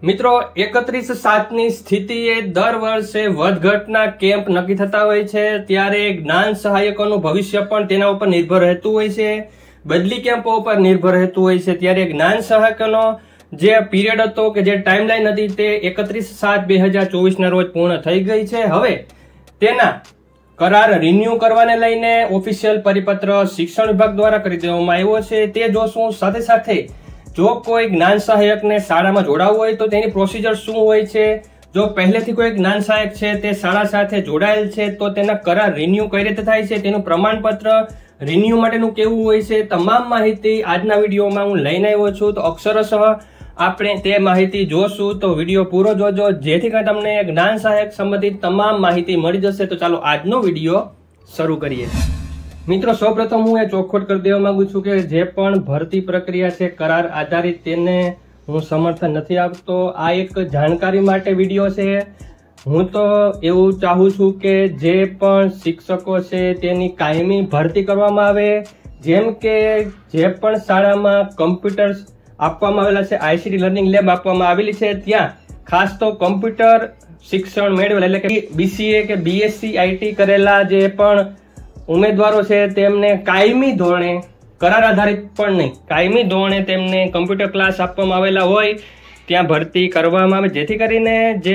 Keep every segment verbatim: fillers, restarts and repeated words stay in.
મિત્રો એકત્રીસ સાતની સ્થિતિએ દર વર્ષે વધઘટના કેમ્પ નક્કી થતા હોય છે, ત્યારે જ્ઞાન સહાયકોનું ભવિષ્ય પણ તેના ઉપર નિર્ભર રહેતું હોય છે, બદલી કેમ્પો ઉપર નિર્ભર રહેતું હોય છે। ત્યારે જ્ઞાન સહાયકોનો જે પીરિયડ હતો કે જે ટાઈમલાઈન હતી તે એકત્રીસ સાત બે હજાર ચોવીસ ના રોજ પૂર્ણ થઈ ગઈ છે। હવે તેના કરાર રિન્યુ કરવાને લઈને ઓફિશિયલ પરિપત્ર શિક્ષણ વિભાગ દ્વારા કરી દેવામાં આવ્યો છે, તે જોશું। સાથે સાથે જો કોઈ જ્ઞાન સહાયકને શાળામાં જોડાવવું હોય તો તેની પ્રોસિજર શું હોય છે, જો પહેલેથી કોઈ જ્ઞાન સહાયક છે તે શાળા સાથે જોડાયેલ છે તો તેના કરાર રિન્યુ કઈ રીતે થાય છે, તેનું પ્રમાણપત્ર રિન્યુ માટેનું કેવું હોય છે, તમામ માહિતી આજના વિડીયોમાં હું લઈને આવ્યો છું। તો અક્ષરશઃ આપણે તે માહિતી જોશું, તો વિડીયો પૂરો જોજો જેથી કરીને તમને જ્ઞાન સહાયક સંબંધિત તમામ માહિતી મળી જશે। તો ચાલો આજનો વિડીયો શરૂ કરીએ। મિત્રો સૌપ્રથમ હું એ ચોખવટ કરી દેવા માંગુ છું કે જે પણ ભરતી પ્રક્રિયા છે કરાર આધારિત તેને હું સમર્થન નથી આપતો। આ એક જાણકારી માટે વિડીયો છે। હું તો એવું ચાહું છું કે જે પણ શિક્ષકો છે તેની કાયમી ભરતી કરવામાં આવે, જેમ કે જે પણ શાળામાં કમ્પ્યુટર આપવામાં આવેલા છે, આઈસીટી લર્નિંગ લેબ આપવામાં આવેલી છે, ત્યાં ખાસ તો કમ્પ્યુટર શિક્ષણ મેળવેલા એટલે કે બીસીએ કે બીએસસી આઈટી કરેલા જે પણ ઉમેદવારો છે તેમને કાયમી ધોરણે કરાર આધારિત પણ નહીં કાયમી ધોરણે તેમને કમ્પ્યુટર ક્લાસ આપવામાં આવેલા હોય ત્યાં ભરતી કરવામાં આવે, જેથી કરીને જે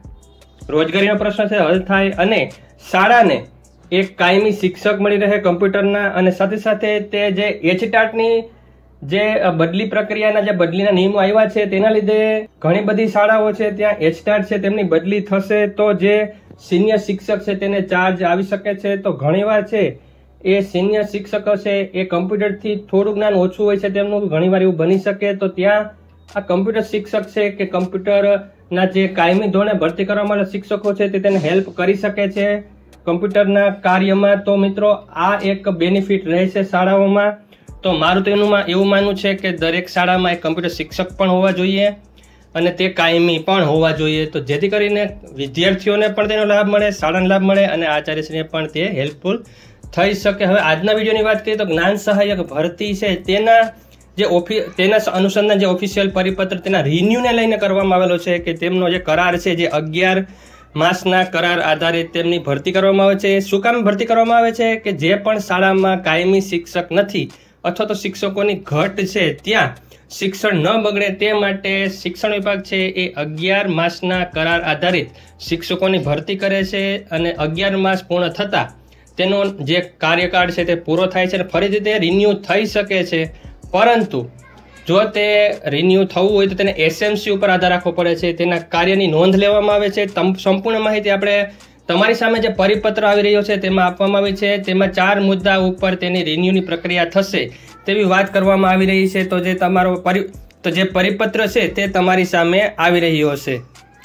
રોજગારીનો પ્રશ્ન છે હલ થાય અને શાળાને એક કાયમી શિક્ષક મળી રહે કમ્પ્યુટરના, અને સાથે સાથે તે જે એચટાટની જે બદલી પ્રક્રિયાના જે બદલીના નિયમો આવ્યા છે તેના લીધે ઘણી બધી શાળાઓ છે ત્યાં એચટાટ છે તેમની બદલી થશે તો જે સિનિયર શિક્ષક છે તેને ચાર્જ આવી શકે છે। તો ઘણીવાર છે એ સિનિયર શિક્ષકો છે એ કમ્પ્યુટરથી થોડું જ્ઞાન ઓછું હોય છે તેમનું, ઘણીવાર એવું બની શકે, તો ત્યાં આ કમ્પ્યુટર શિક્ષક છે કે કમ્પ્યુટરના જે કાયમી ધોરણે ભરતી કરવા માટે શિક્ષકો છે તે તેને હેલ્પ કરી શકે છે કમ્પ્યુટરના કાર્યમાં। તો મિત્રો આ એક બેનિફિટ રહે છે શાળાઓમાં। તો મારું તો એનું એવું માનવું છે કે દરેક શાળામાં એક કમ્પ્યુટર શિક્ષક પણ હોવા જોઈએ અને તે કાયમી પણ હોવા જોઈએ, તો જેથી કરીને વિદ્યાર્થીઓને પણ તેનો લાભ મળે, શાળાને લાભ મળે અને આચાર્યશ્રીને પણ તે હેલ્પફુલ થઈ શકે। હવે આજના વિડીયોની વાત કરીએ તો જ્ઞાન સહાયક ભરતી છે તેના જે ઓફિ તેના અનુસંધાન જે ઓફિશિયલ પરિપત્ર તેના રિન્યુને લઈને કરવામાં આવેલો છે કે તેમનો જે કરાર છે જે અગિયાર માસના કરાર આધારિત તેમની ભરતી કરવામાં આવે છે। શું કામ ભરતી કરવામાં આવે છે કે જે પણ શાળામાં કાયમી શિક્ષક નથી અથવા તો શિક્ષકોની ઘટ છે ત્યાં શિક્ષણ ન બગડે તે માટે શિક્ષણ વિભાગ છે એ અગિયાર માસના કરાર આધારિત શિક્ષકોની ભરતી કરે છે અને અગિયાર માસ પૂર્ણ થતા તેનો જે કાર્યકાળ છે તે પૂરો થાય છે અને ફરીથી તે રિન્યુ થઈ શકે છે, પરંતુ જો તે રિન્યુ થવું હોય તો તેને એસએમસી ઉપર આધાર રાખવો પડે છે, તેના કાર્યની નોંધ લેવામાં આવે છે। સંપૂર્ણ માહિતી આપણે તમારી સામે જે પરિપત્ર આવી રહ્યો છે તેમાં આપવામાં આવી છે, તેમાં ચાર મુદ્દા ઉપર તેની રિન્યુની પ્રક્રિયા થશે તેવી વાત કરવામાં આવી રહી છે। તો જે તમારો પરિ તો જે પરિપત્ર છે તે તમારી સામે આવી રહ્યો હશે,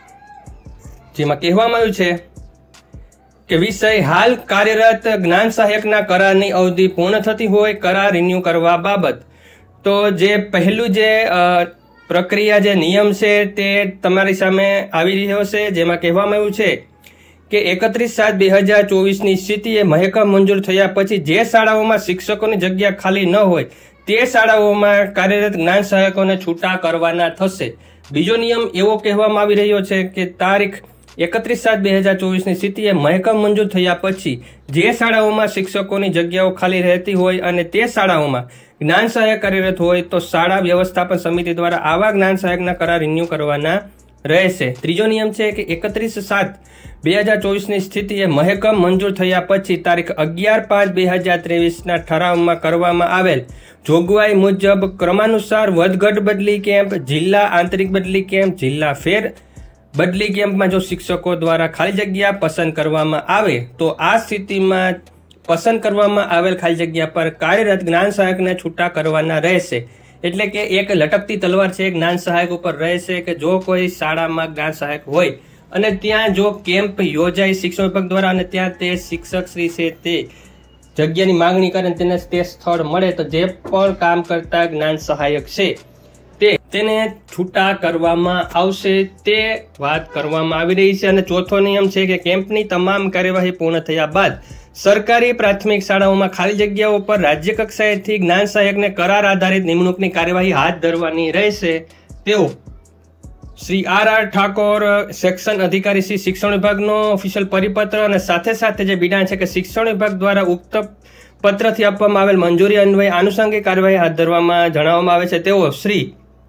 જેમાં કહેવામાં આવ્યું છે કે વિષય હાલ કાર્યરત જ્ઞાન સહાયકના કરારની અવધિ પૂર્ણ થતી હોય કરાર રિન્યુ કરવા બાબત। તો જે પહેલું જે પ્રક્રિયા જે નિયમ છે તે તમારી સામે આવી રહ્યો છે, જેમાં કહેવામાં આવ્યું છે કે એકત્રીસ સાત બે હજાર ચોવીસની સ્થિતિએ મહેકમ મંજૂર થયા પછી જે શાળાઓમાં શિક્ષકોની જગ્યા ખાલી ન હોય તે શાળાઓમાં કાર્યરત જ્ઞાન સહાયકોને છૂટા કરવાના થશે। બીજો નિયમ એવો કહેવામાં આવી રહ્યો છે કે તારીખ એકત્રીસ સાત બે હજાર ચોવીસની સ્થિતિએ મહેકમ મંજૂર થયા પછી જે શાળાઓમાં શિક્ષકોની જગ્યાઓ ખાલી રહેતી હોય અને તે શાળાઓમાં જ્ઞાન સહાયક કાર્યરત હોય તો શાળા વ્યવસ્થાપન સમિતિ દ્વારા આવા જ્ઞાન સહાયકના કરાર રિન્યુ કરવાના રહેશે। ત્રીજો નિયમ છે કે એકત્રીસ સાત બે હજાર ચોવીસની સ્થિતિએ મહેકમ મંજૂર થયા પછી તારીખ અગિયાર પાંચ બે હજાર ત્રેવીસના ઠરાવમાં કરવામાં આવેલ જોગવાઈ મુજબ ક્રમાનુસાર વધઘટ બદલી કેમ્પ, જિલ્લા આંતરિક બદલી કેમ્પ, જિલ્લા ફેર બદલી કેમ્પમાં જો શિક્ષકો દ્વારા ખાલી જગ્યા પસંદ કરવામાં આવે તો આ સ્થિતિમાં પસંદ કરવામાં આવેલ ખાલી જગ્યા પર કાર્યરત જ્ઞાન સહાયકને છૂટા કરવાના રહેશે। એટલે કે એક લટકતી તલવાર છે જ્ઞાન સહાયક ઉપર રહેશે કે જો કોઈ શાળામાં જ્ઞાન સહાયક હોય અને ત્યાં જો કેમ્પ યોજાય શિક્ષણ વિભાગ દ્વારા અને ત્યાં તે શિક્ષક શ્રી છે તે જગ્યાની માંગણી કરે તેને તે સ્થળ મળે તો જે પણ કામ કરતા જ્ઞાન સહાયક છે તે તેને છૂટા કરવામાં આવશે, તે વાત કરવામાં આવી રહી છે। અને ચોથો નિયમ છે કે કેમ્પની તમામ કાર્યવાહી પૂર્ણ થયા બાદ સરકારી પ્રાથમિક શાળાઓમાં ખાલી જગ્યાઓ પર રાજ્ય કક્ષાએથી જ્ઞાન સહાયકને કરાર આધારિત નિમણૂકની કાર્યવાહી હાથ ધરવાની રહેશે તેવું Shri R R Thakor section અધિકારી શ્રી શિક્ષણ વિભાગનો ઓફિશિયલ પરિપત્ર અને સાથે સાથે જે બિડાણ છે કે શિક્ષણ વિભાગ દ્વારા ઉક્ત પત્રથી આપવામાં આવેલ મંજૂરી અન્વયે આનુષંગિક કાર્યવાહી હાથ ધરવામાં જણાવવામાં આવે છે તેઓ Shri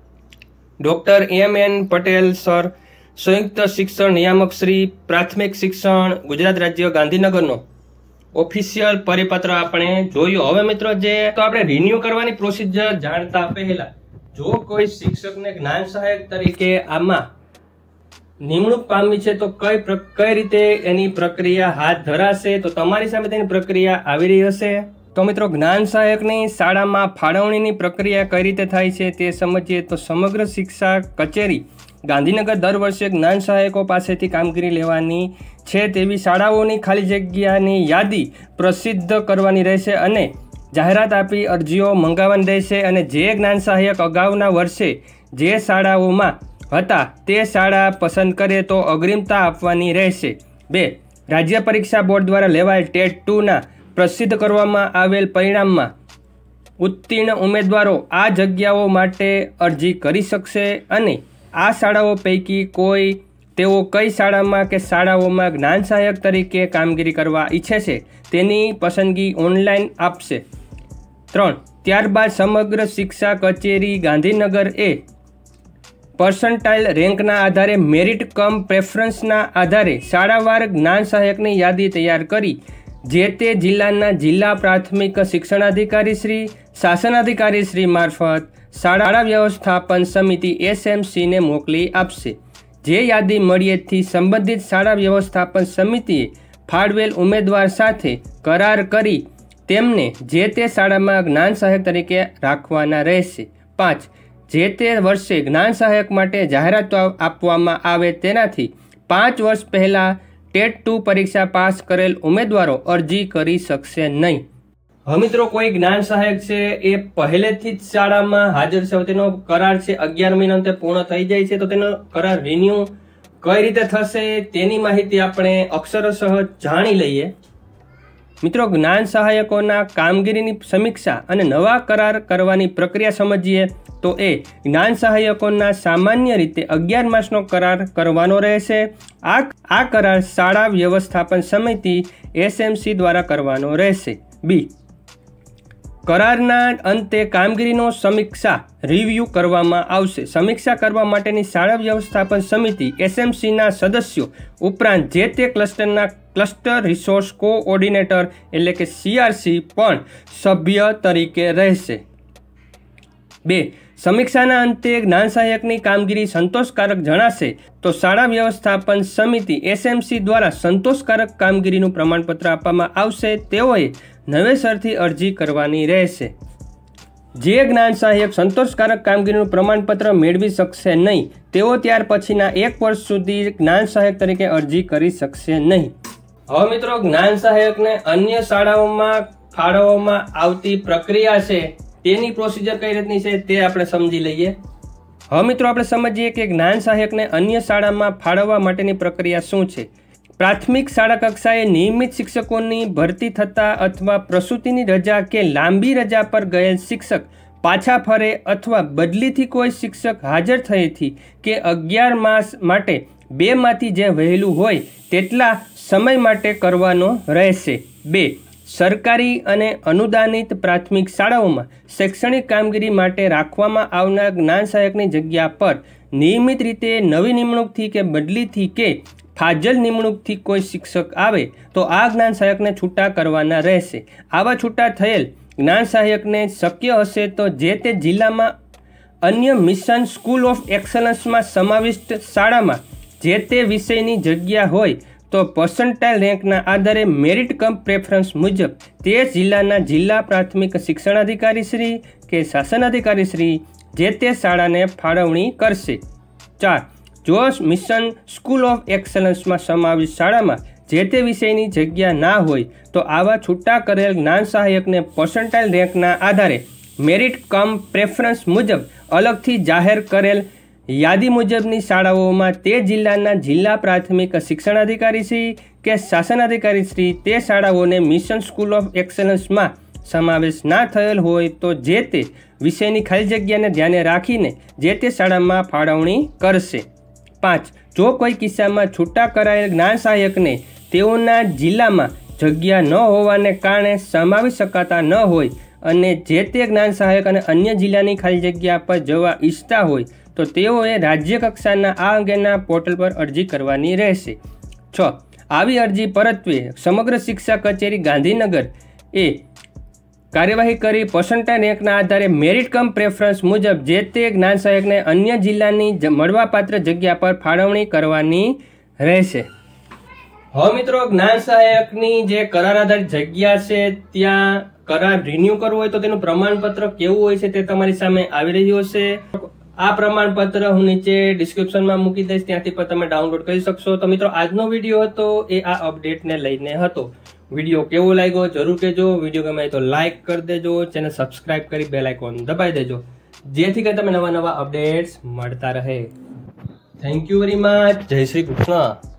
doctor M N Patel sir, સંયુક્ત શિક્ષણ નિયામક શ્રી, પ્રાથમિક શિક્ષણ, ગુજરાત રાજ્ય, ગાંધીનગરનો ઓફિશિયલ પરિપત્ર આપણે જોયું. હવે મિત્રો જે તો આપણે રિન્યુ કરવાની પ્રોસિજર જાણતા પહેલા જો કોઈ શિક્ષકને જ્ઞાન સહાયક તરીકે આમાં નિમણૂક પામી છે તો કઈ કઈ રીતે એની પ્રક્રિયા હાથ ધરાશે, તો તમારી સામે તેની પ્રક્રિયા આવી રહી હશે. તો મિત્રો જ્ઞાન સહાયકની શાળામાં ફાળવણીની પ્રક્રિયા કઈ રીતે થાય છે તે સમજીએ તો સમગ્ર શિક્ષા કચેરી ગાંધીનગર દર વર્ષે જ્ઞાન સહાયકો પાસેથી કામગીરી લેવાની છે તેવી શાળાઓની ખાલી જગ્યાની યાદી પ્રસિદ્ધ કરવાની રહેશે અને જાહેરાત આપી અરજીઓ મંગાવવાની રહેશે અને જે જ્ઞાન સહાયક અગાઉના વર્ષે જે શાળાઓમાં હતા તે શાળા પસંદ કરે તો અગ્રિમતા આપવાની રહેશે. બે રાજ્ય પરીક્ષા બોર્ડ દ્વારા લેવાયેલ ટેટ ટુના પ્રસિદ્ધ કરવામાં આવેલ પરિણામમાં ઉત્તીર્ણ ઉમેદવારો આ જગ્યાઓ માટે અરજી કરી શકશે અને આ શાળાઓ પૈકી કોઈ તેઓ કઈ શાળામાં કે શાળાઓમાં જ્ઞાન સહાયક તરીકે કામગીરી કરવા ઈચ્છે છે તેની પસંદગી ઓનલાઈન આપશે. ત્રણ ત્યારબાદ સમગ્ર શિક્ષા કચેરી ગાંધીનગર એ પર્સન્ટાઇલ રેન્કના આધારે મેરિટ કમ પ્રેફરન્સના આધારે શાળાવાર જ્ઞાન સહાયકની યાદી તૈયાર કરી જે તે જિલ્લાના જિલ્લા પ્રાથમિક શિક્ષણાધિકારી શ્રી, શાસનાધિકારી શ્રી મારફત શાળા વ્યવસ્થાપન સમિતિ એસ એમ સીને મોકલી આપશે. જે યાદી મળીએથી સંબંધિત શાળા વ્યવસ્થાપન સમિતિએ ફાળવેલ ઉમેદવાર સાથે કરાર કરી તેમને જે તે શાળામાં જ્ઞાન સહાયક તરીકે રાખવાના રહેશે. પાંચ જે તે વર્ષે જ્ઞાન સહાયક માટે જાહેરાત આપવામાં આવે તેનાથી પાંચ વર્ષ પહેલાં ટેટ ટુ પરીક્ષા પાસ કરેલ ઉમેદવારો અરજી કરી શકશે નહીં. હવે મિત્રો કોઈ જ્ઞાન સહાયક છે એ પહેલેથી જ શાળામાં હાજર છે, તેનો કરાર છે અગિયાર મહિના તે પૂર્ણ થઈ જાય છે તો તેનો કરાર રિન્યુ કઈ રીતે થશે તેની માહિતી આપણે અક્ષરશઃ જાણી લઈએ. મિત્રો જ્ઞાન સહાયકોના કામગીરીની સમીક્ષા અને નવા કરાર કરવાની પ્રક્રિયા સમજીએ તો એ જ્ઞાન સહાયકોના સામાન્ય રીતે અગિયાર માસનો કરાર કરવાનો રહેશે. આ આ કરાર શાળા વ્યવસ્થાપન સમિતિ એસ એમ સી દ્વારા કરવાનો રહેશે. બી કરારના અંતે કામગીરીનો સમીક્ષા રિવ્યૂ કરવામાં આવશે. સમીક્ષા કરવા માટેની શાળા વ્યવસ્થાપન સમિતિ એસ એમ સીના સદસ્યો ઉપરાંત જે તે ક્લસ્ટરના ક્લસ્ટર રિસોર્સ કોઓર્ડિનેટર એટલે કે સી આર સી પણ સભ્ય તરીકે રહેશે. બે સમીક્ષાના અંતે જ્ઞાન સહાયકની કામગીરી સંતોષકારક જણાશે તો શાળા વ્યવસ્થાપન સમિતિ એસ એમ સી દ્વારા સંતોષકારક કામગીરીનું પ્રમાણપત્ર આપવામાં આવશે. તેઓએ નવેસરથી અરજી કરવાની રહેશે. જે જ્ઞાન સહાયક સંતોષકારક કામગીરીનું પ્રમાણપત્ર મેળવી શકશે નહીં તેઓ ત્યાર પછીના એક વર્ષ સુધી જ્ઞાન સહાયક તરીકે અરજી કરી શકશે નહીં. હવે મિત્રો જ્ઞાન સહાયકને અન્ય શાળાઓમાં ફાળવવામાં આવતી પ્રક્રિયા છે તેની પ્રોસિજર કઈ રીતની છે તે આપણે સમજી લઈએ. હવે મિત્રો આપણે સમજીએ કે જ્ઞાન સહાયકને અન્ય શાળામાં ફાળવવા માટેની પ્રક્રિયા શું છે. પ્રાથમિક શાળા કક્ષાએ નિયમિત શિક્ષકોની ભરતી થતા અથવા પ્રસૂતિની રજા કે લાંબી રજા પર ગયેલ શિક્ષક પાછા ફરે અથવા બદલીથી કોઈ શિક્ષક હાજર થયેથી કે અગિયાર માસ માટે બેમાંથી જે વહેલું હોય તેટલા સમય માટે કરવાનો રહેશે. બે સરકારી અને અનુદાનિત પ્રાથમિક શાળાઓમાં શૈક્ષણિક કામગીરી માટે રાખવામાં આવનાર જ્ઞાન સહાયકની જગ્યા પર નિયમિત રીતે નવી નિમણૂકથી કે બદલીથી કે ફાજલ નિમણૂકથી કોઈ શિક્ષક આવે તો આ જ્ઞાન સહાયકને છૂટા કરવાના રહેશે. આવા છૂટા થયેલ જ્ઞાન સહાયકને શક્ય હશે તો જે તે જિલ્લામાં અન્ય મિશન સ્કૂલ ઓફ એક્સલન્સમાં સમાવિષ્ટ શાળામાં જે તે વિષયની જગ્યા હોય તો પર્સન્ટાઇલ રેન્કના આધારે મેરિટ કમ પ્રેફરન્સ મુજબ તે જિલ્લાના જિલ્લા પ્રાથમિક શિક્ષણાધિકારી શ્રી કે શાસનાધિકારી શ્રી જે તે શાળાને ફાળવણી કરશે. ચાર જો મિશન સ્કૂલ ઓફ એક્સલન્સમાં સમાવિષ્ટ શાળામાં જે તે વિષયની જગ્યા ના હોય તો આવા છૂટા કરેલ જ્ઞાન સહાયકને પર્સન્ટાઇલ રેન્કના આધારે મેરિટ કમ પ્રેફરન્સ મુજબ અલગથી જાહેર કરેલ યાદી મુજબની શાળાઓમાં તે જિલ્લાના જિલ્લા પ્રાથમિક શિક્ષણાધિકારી શ્રી કે શાસનાધિકારી શ્રી તે શાળાઓને મિશન સ્કૂલ ઓફ એક્સલન્સમાં સમાવેશ ના થયેલ હોય તો જે તે વિષયની ખાલી જગ્યાને ધ્યાને રાખીને જે તે શાળામાં ફાળવણી કરશે. પાંચ જો કોઈ કિસ્સામાં છૂટા કરાયેલ જ્ઞાન સહાયકને તેઓના જિલ્લામાં જગ્યા ન હોવાને કારણે સમાવી શકાતા ન હોય અને જે તે જ્ઞાન સહાયક અને અન્ય જિલ્લાની ખાલી જગ્યા પર જવા ઈચ્છતા હોય તો તેઓએ રાજ્ય કક્ષાના આ અંગેના પોર્ટલ પર અરજી કરવાની રહેશે. છ આવી અરજી પરત્વે સમગ્ર શિક્ષા કચેરી ગાંધીનગર એ કાર્યવાહી કરી પર્સન્ટાઇલ રેન્કના આધારે મેરિટ કમ પ્રેફરન્સ મુજબ જે તે જ્ઞાન સહાયકને અન્ય જિલ્લાની મળવાપાત્ર જગ્યા પર ફાળવણી કરવાની રહેશે. હવે મિત્રો, જ્ઞાન સહાયકની જે કરાર આધારિત જગ્યા છે ત્યાં કરાર રિન્યુ કરવો હોય તો તેનું પ્રમાણપત્ર કેવું હોય છે તે તમારી સામે આવી રહ્યું હશે. આ પ્રમાણપત્ર હું નીચે ડિસ્ક્રિપ્શનમાં મૂકી દઈશ, ત્યાંથી પણ તમે ડાઉનલોડ કરી શકશો. તો મિત્રો, આજનો વિડીયો હતો એ આ અપડેટને લઈને હતો. વિડીયો કેવો લાગ્યો જરૂર કહેજો. વિડીયો ગમે તો લાઈક કરી દેજો, ચેનલ સબસ્ક્રાઇબ કરી બેલ આઇકોન દબાવી દેજો, જેથી કરીને તમે નવા નવા અપડેટ્સ મળતા રહે. Thank you very much. જય શ્રી કૃષ્ણ.